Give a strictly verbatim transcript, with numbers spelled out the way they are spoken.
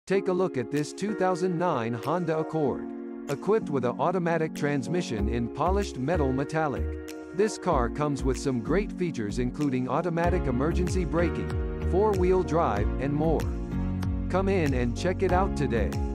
Take a look at this two thousand nine Honda Accord. Equipped with an automatic transmission in polished metal metallic. This car comes with some great features including automatic emergency braking, four-wheel drive, and more. Come in and check it out today.